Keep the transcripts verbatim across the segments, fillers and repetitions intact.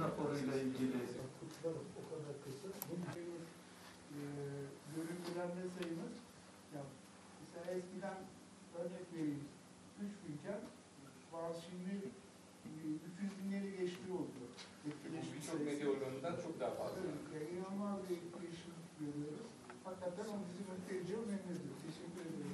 raporuyla ilgili. O kadar kısa. Görüntülenme sayımız, ya mesela eskiden örnek vereyim, üç binken bazı şimdi üç yüz binleri geçti oldu. Birçok medya organından çok daha fazla. Evet, yani inanılmaz bir etkileşim görüyoruz. Hakikaten o bizi mutlu ediyor, memnun ediyor. Teşekkür ederim.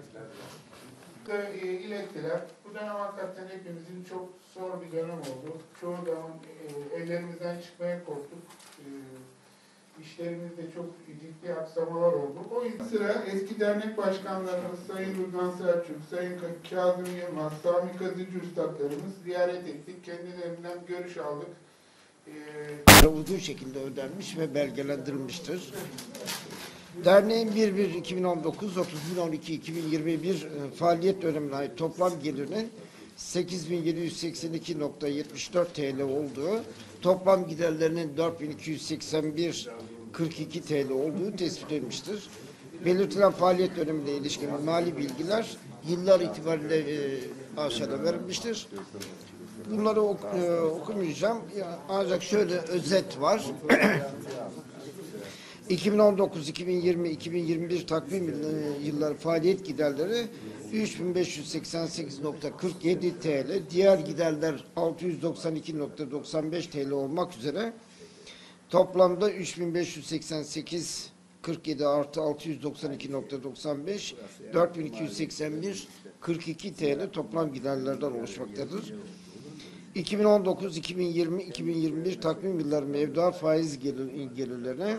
İlettiler. Bu dönem hakikaten hepimizin çok zor bir dönem oldu. Çoğu zaman e, ellerimizden çıkmaya korktuk. E, işlerimizde çok ciddi aksamalar oldu. O yüzden sıra eski dernek başkanlarımız Sayın Rıdvan Selçuk, Sayın Kazım Yılmaz, Sami Kazıcı üstadlarımız ziyaret ettik. Kendilerinden görüş aldık. Ee, Olduğu şekilde ödenmiş ve belgelendirilmiştir. Derneğin bir bir iki bin on dokuz otuz bin on iki iki bin yirmi bir faaliyet dönemine ait toplam gelirinin sekiz bin yedi yüz seksen iki nokta yetmiş dört T L olduğu, toplam giderlerinin dört bin iki yüz seksen bir nokta kırk iki T L olduğu tespit edilmiştir. Belirtilen faaliyet dönemine ilişkin mali bilgiler yıllar itibariyle e, aşağıda verilmiştir. Bunları ok e, okumayacağım. Ancak şöyle özet var. iki bin on dokuz iki bin yirmi iki bin yirmi bir takvim yılları faaliyet giderleri üç bin beş yüz seksen sekiz nokta kırk yedi T L, diğer giderler altı yüz doksan iki nokta doksan beş T L olmak üzere toplamda üç bin beş yüz seksen sekiz nokta kırk yedi artı altı yüz doksan iki nokta doksan beş dört bin iki yüz seksen bir nokta kırk iki T L toplam giderlerden oluşmaktadır. iki bin on dokuz iki bin yirmi iki bin yirmi bir takvim yılları mevduat faiz gelir, gelirlerine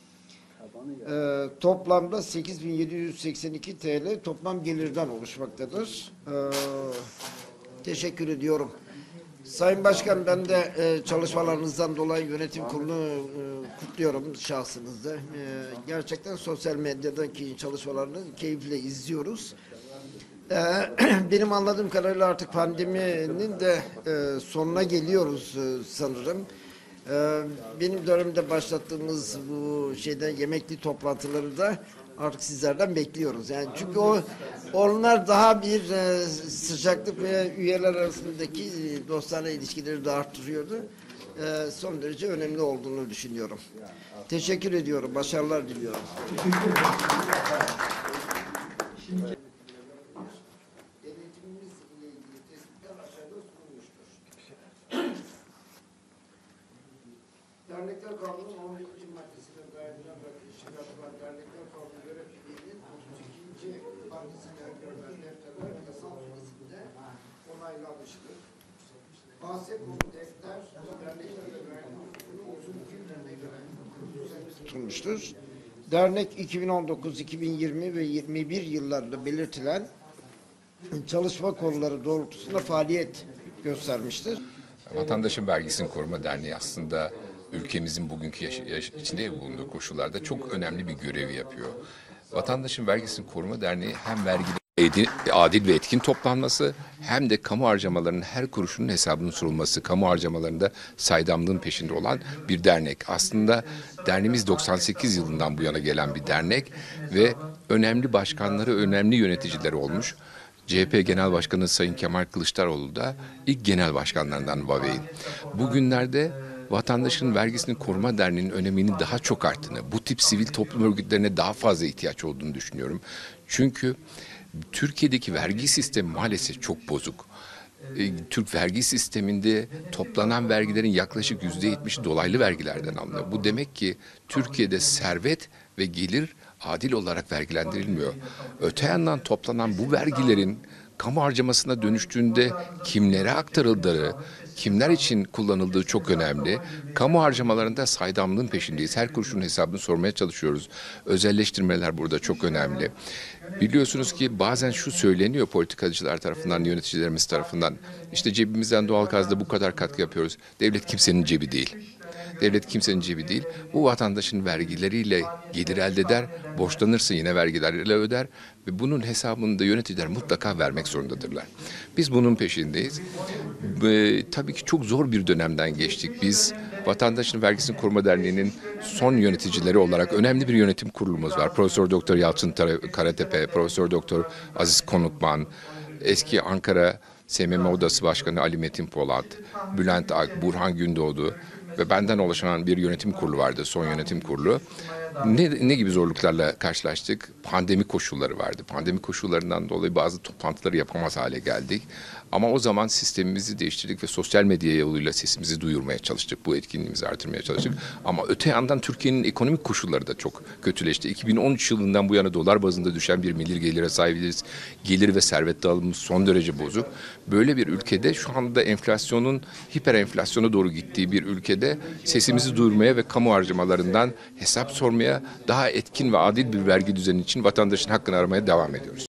e, toplamda sekiz bin yedi yüz seksen iki T L toplam gelirden oluşmaktadır. E, teşekkür ediyorum. Sayın Başkan, ben de e, çalışmalarınızdan dolayı yönetim kurulunu e, kutluyorum şahsınızda. E, gerçekten sosyal medyadaki çalışmalarını keyifle izliyoruz. E, benim anladığım kadarıyla artık pandeminin de e, sonuna geliyoruz e, sanırım. E, benim dönemde başlattığımız bu şeyden yemekli toplantıları da artık sizlerden bekliyoruz. Yani çünkü o onlar daha bir e, sıcaklık ve üyeler arasındaki e, dostane ilişkileri de arttırıyordu. E, son derece önemli olduğunu düşünüyorum. Teşekkür ediyorum. Başarılar diliyorum. Şimdi Dernekler Kanunu'nun on birinci maddesine dayanılan çıkartılan Dernekler Kanunu görevliliğinin otuz ikinci maddesine öngörülen defterler yasal süresinde onaylanmıştır. Bahse konu defter, dernekler ve vergi uzun günlerine göre tutulmuştur. Dernek iki bin on dokuz iki bin yirmi ve yirmi bir yıllarında belirtilen çalışma konuları doğrultusunda faaliyet göstermiştir. Vatandaşın Vergisini Koruma Derneği aslında ülkemizin bugünkü yaş yaş içinde bulunduğu koşullarda çok önemli bir görevi yapıyor. Vatandaşın Vergisini Koruma Derneği hem vergilerin adil ve etkin toplanması hem de kamu harcamalarının her kuruşunun hesabının sorulması, kamu harcamalarında saydamlığın peşinde olan bir dernek. Aslında derneğimiz doksan sekiz yılından bu yana gelen bir dernek ve önemli başkanları, önemli yöneticileri olmuş. C H P Genel Başkanı Sayın Kemal Kılıçdaroğlu da ilk genel başkanlarından Vavey'in. Bugünlerde Vatandaşın Vergisini Koruma Derneği'nin öneminin daha çok arttığını, bu tip sivil toplum örgütlerine daha fazla ihtiyaç olduğunu düşünüyorum. Çünkü Türkiye'deki vergi sistemi maalesef çok bozuk. Türk vergi sisteminde toplanan vergilerin yaklaşık yüzde yetmişi dolaylı vergilerden alınıyor. Bu demek ki Türkiye'de servet ve gelir adil olarak vergilendirilmiyor. Öte yandan toplanan bu vergilerin kamu harcamasına dönüştüğünde kimlere aktarıldığı, kimler için kullanıldığı çok önemli. Kamu harcamalarında saydamlığın peşindeyiz. Her kuruşun hesabını sormaya çalışıyoruz. Özelleştirmeler burada çok önemli. Biliyorsunuz ki bazen şu söyleniyor politikacılar tarafından, yöneticilerimiz tarafından. İşte cebimizden doğalgazda bu kadar katkı yapıyoruz. Devlet kimsenin cebi değil. Devlet kimsenin cebi değil. Bu vatandaşın vergileriyle gelir elde eder, borçlanırsa yine vergilerle öder ve bunun hesabını da yöneticiler mutlaka vermek zorundadırlar. Biz bunun peşindeyiz. Ee, tabii ki çok zor bir dönemden geçtik. Biz Vatandaşın Vergisini Koruma Derneği'nin son yöneticileri olarak önemli bir yönetim kurulumuz var. Profesör Doktor Yalçın Karatepe, Profesör Doktor Aziz Konukman, eski Ankara S M M Odası Başkanı Ali Metin Polat, Bülent Ak, Burhan Gündoğdu ve benden oluşan bir yönetim kurulu vardı, son yönetim kurulu. Ne, ne gibi zorluklarla karşılaştık? Pandemi koşulları vardı. Pandemi koşullarından dolayı bazı toplantıları yapamaz hale geldik. Ama o zaman sistemimizi değiştirdik ve sosyal medya yoluyla sesimizi duyurmaya çalıştık. Bu etkinliğimizi artırmaya çalıştık. Ama öte yandan Türkiye'nin ekonomik koşulları da çok kötüleşti. iki bin on üç yılından bu yana dolar bazında düşen bir milli gelire sahibiz. Gelir ve servet dağılımımız son derece bozuk. Böyle bir ülkede şu anda enflasyonun hiper enflasyona doğru gittiği bir ülkede sesimizi duyurmaya ve kamu harcamalarından hesap sormaya, daha etkin ve adil bir vergi düzeni için vatandaşın hakkını aramaya devam ediyoruz.